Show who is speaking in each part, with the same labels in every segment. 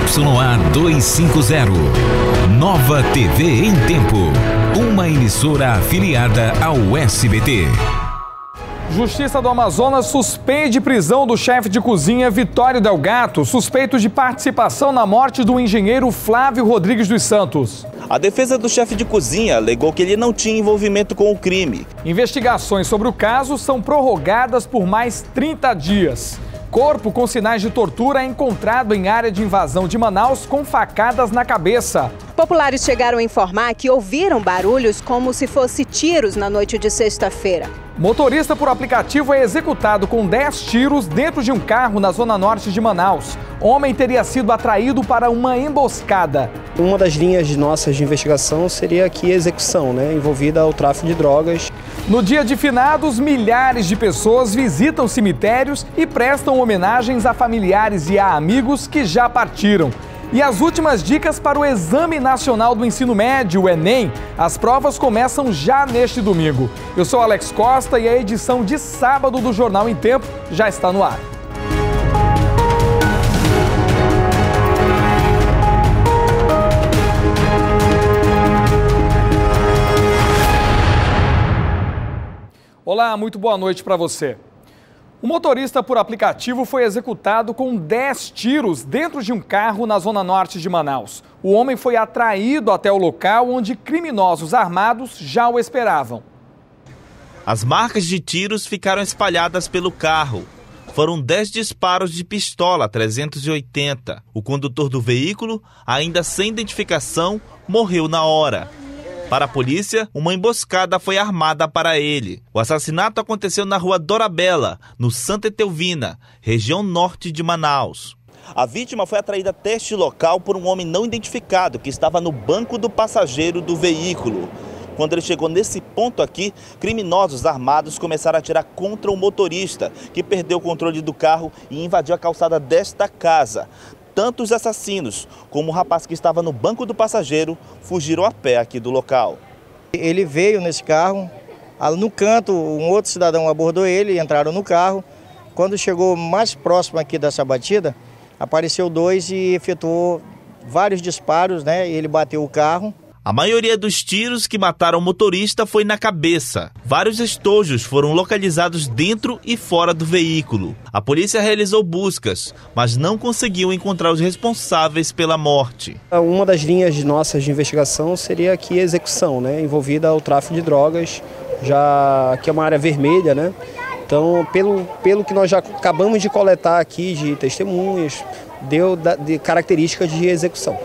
Speaker 1: ZYA 250, Nova TV em Tempo, uma emissora afiliada ao SBT.
Speaker 2: Justiça do Amazonas suspende prisão do chefe de cozinha Vitório Delgato, suspeito de participação na morte do engenheiro Flávio Rodrigues dos Santos.
Speaker 3: A defesa do chefe de cozinha alegou que ele não tinha envolvimento com o crime.
Speaker 2: Investigações sobre o caso são prorrogadas por mais 30 dias. Corpo com sinais de tortura é encontrado em área de invasão de Manaus com facadas na cabeça.
Speaker 4: Populares chegaram a informar que ouviram barulhos como se fosse tiros na noite de sexta-feira.
Speaker 2: Motorista por aplicativo é executado com 10 tiros dentro de um carro na zona norte de Manaus. Homem teria sido atraído para uma emboscada.
Speaker 5: Uma das linhas nossas de investigação seria aqui a execução, envolvida ao tráfico de drogas.
Speaker 2: No dia de finados, milhares de pessoas visitam cemitérios e prestam homenagens a familiares e a amigos que já partiram. E as últimas dicas para o Exame Nacional do Ensino Médio, o Enem. As provas começam já neste domingo. Eu sou Alex Costa e a edição de sábado do Jornal em Tempo já está no ar. Olá, muito boa noite para você. O motorista por aplicativo foi executado com 10 tiros dentro de um carro na zona norte de Manaus. O homem foi atraído até o local onde criminosos armados já o esperavam.
Speaker 3: As marcas de tiros ficaram espalhadas pelo carro. Foram 10 disparos de pistola 380. O condutor do veículo, ainda sem identificação, morreu na hora. Para a polícia, uma emboscada foi armada para ele. O assassinato aconteceu na rua Dorabella, no Santa Etelvina, região norte de Manaus. A vítima foi atraída até este local por um homem não identificado que estava no banco do passageiro do veículo. Quando ele chegou nesse ponto aqui, criminosos armados começaram a atirar contra o motorista, que perdeu o controle do carro e invadiu a calçada desta casa. Tanto os assassinos como o rapaz que estava no banco do passageiro fugiram a pé aqui do local.
Speaker 5: Ele veio nesse carro, no canto um outro cidadão abordou ele, entraram no carro. Quando chegou mais próximo aqui dessa batida, apareceu dois e efetuou vários disparos, Ele bateu o carro.
Speaker 3: A maioria dos tiros que mataram o motorista foi na cabeça. Vários estojos foram localizados dentro e fora do veículo. A polícia realizou buscas, mas não conseguiu encontrar os responsáveis pela morte.
Speaker 5: Uma das linhas nossas de investigação seria aqui a execução, envolvida ao tráfico de drogas, já que é uma área vermelha, Então, pelo que nós já acabamos de coletar aqui de testemunhas, deu de características de execução.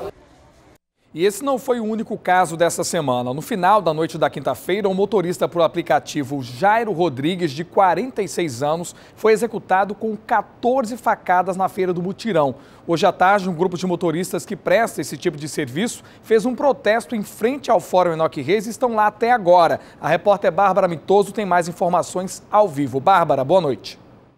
Speaker 2: E esse não foi o único caso dessa semana. No final da noite da quinta-feira, um motorista por aplicativo Jairo Rodrigues, de 46 anos, foi executado com 14 facadas na Feira do Mutirão. Hoje à tarde, um grupo de motoristas que presta esse tipo de serviço fez um protesto em frente ao Fórum Enoque Reis e estão lá até agora. A repórter Bárbara Mitoso tem mais informações ao vivo. Bárbara, boa noite.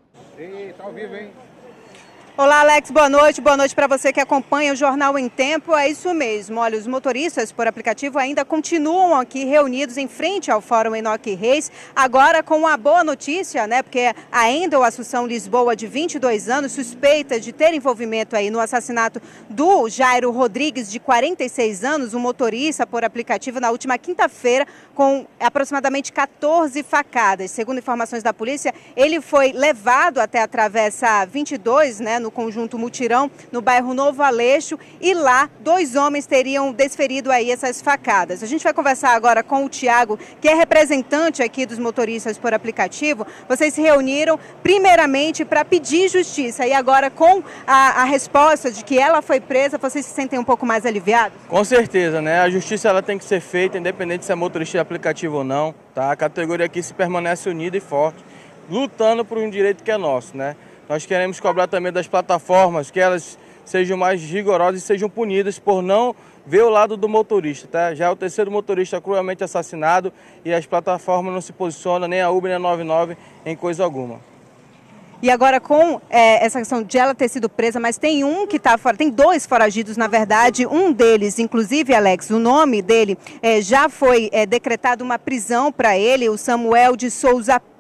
Speaker 6: Tá ao vivo, hein?
Speaker 4: Olá, Alex, boa noite para você que acompanha o Jornal em Tempo. É isso mesmo, olha, os motoristas por aplicativo ainda continuam aqui reunidos em frente ao Fórum Enoque Reis, agora com uma boa notícia, porque a Endel Assunção Lisboa, de 22 anos, suspeita de ter envolvimento aí no assassinato do Jairo Rodrigues, de 46 anos, um motorista por aplicativo, na última quinta-feira, com aproximadamente 14 facadas. Segundo informações da polícia, ele foi levado até a Travessa 22, no conjunto Mutirão, no bairro Novo Aleixo, e lá 2 homens teriam desferido aí essas facadas. A gente vai conversar agora com o Tiago, que é representante aqui dos motoristas por aplicativo. Vocês se reuniram primeiramente para pedir justiça e agora com a resposta de que ela foi presa, vocês se sentem um pouco mais aliviados?
Speaker 6: Com certeza, A justiça ela tem que ser feita, independente se é motorista de aplicativo ou não, A categoria aqui se permanece unida e forte, lutando por um direito que é nosso, Nós queremos cobrar também das plataformas que elas sejam mais rigorosas e sejam punidas por não ver o lado do motorista, Já é o terceiro motorista cruelmente assassinado e as plataformas não se posicionam, nem a Uber nem a 99, em coisa alguma.
Speaker 4: E agora com essa questão de ela ter sido presa, mas tem um que está fora, tem 2 foragidos na verdade, um deles, inclusive, Alex, o nome dele já foi decretado uma prisão para ele, o Samuel de Souza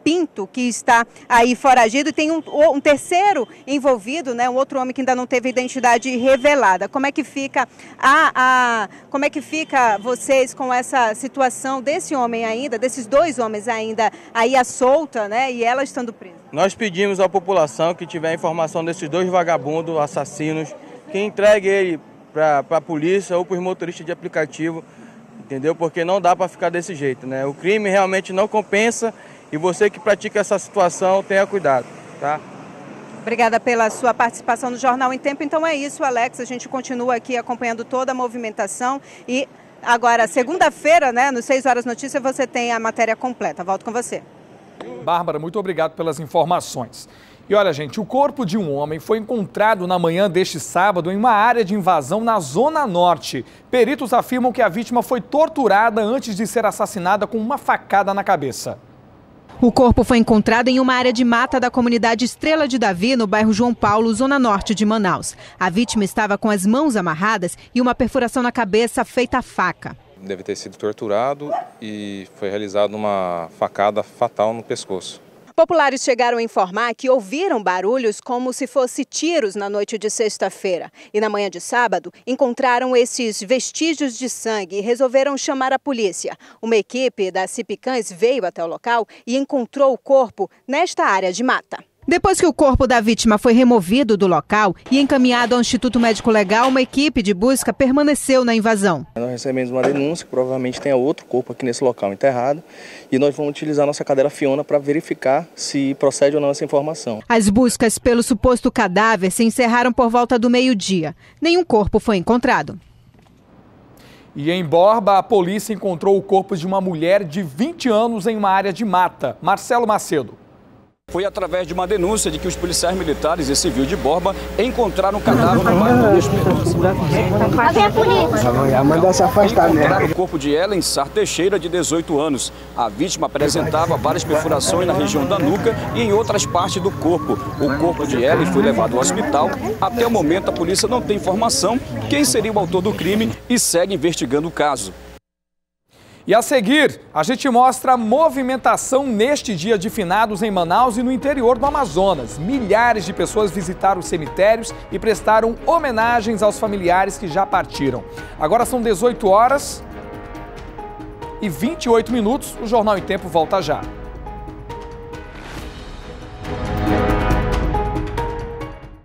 Speaker 4: Pinto, que está aí foragido, e tem um terceiro envolvido, né, um outro homem que ainda não teve identidade revelada. Como é que fica como é que fica vocês com essa situação desse homem ainda, desses dois homens ainda aí à solta, né, e ela estando presa?
Speaker 6: Nós pedimos à população que tiver informação desses dois vagabundos, assassinos, que entregue ele para a polícia ou para os motoristas de aplicativo, entendeu? Porque não dá para ficar desse jeito, né? O crime realmente não compensa e você que pratica essa situação, tenha cuidado, tá?
Speaker 4: Obrigada pela sua participação no Jornal em Tempo. Então é isso, Alex, a gente continua aqui acompanhando toda a movimentação e agora, segunda-feira, né, no 6 Horas Notícias, você tem a matéria completa. Volto com você.
Speaker 2: Bárbara, muito obrigado pelas informações. E olha, gente, o corpo de um homem foi encontrado na manhã deste sábado em uma área de invasão na Zona Norte. Peritos afirmam que a vítima foi torturada antes de ser assassinada com uma facada na cabeça.
Speaker 4: O corpo foi encontrado em uma área de mata da comunidade Estrela de Davi, no bairro João Paulo, Zona Norte de Manaus. A vítima estava com as mãos amarradas e uma perfuração na cabeça feita a faca.
Speaker 7: Deve ter sido torturado e foi realizada uma facada fatal no pescoço.
Speaker 4: Populares chegaram a informar que ouviram barulhos como se fosse tiros na noite de sexta-feira. E na manhã de sábado, encontraram esses vestígios de sangue e resolveram chamar a polícia. Uma equipe da Cipicães veio até o local e encontrou o corpo nesta área de mata. Depois que o corpo da vítima foi removido do local e encaminhado ao Instituto Médico Legal, uma equipe de busca permaneceu na invasão.
Speaker 8: Nós recebemos uma denúncia que provavelmente tenha outro corpo aqui nesse local enterrado e nós vamos utilizar nossa cadeira Fiona para verificar se procede ou não essa informação.
Speaker 4: As buscas pelo suposto cadáver se encerraram por volta do meio-dia. Nenhum corpo foi encontrado.
Speaker 2: E em Borba, a polícia encontrou o corpo de uma mulher de 20 anos em uma área de mata. Marcelo Macedo.
Speaker 9: Foi através de uma denúncia de que os policiais militares e civil de Borba encontraram o cadáver no bairro de Esperança.
Speaker 10: Manda se afastar, né?
Speaker 9: Encontraram o corpo de Ellen Sar Teixeira, de 18 anos. A vítima apresentava várias perfurações na região da nuca e em outras partes do corpo. O corpo de Ellen foi levado ao hospital. Até o momento, a polícia não tem informação quem seria o autor do crime e segue investigando o caso.
Speaker 2: E a seguir, a gente mostra a movimentação neste dia de finados em Manaus e no interior do Amazonas. Milhares de pessoas visitaram os cemitérios e prestaram homenagens aos familiares que já partiram. Agora são 18 horas e 28 minutos, o Jornal em Tempo volta já.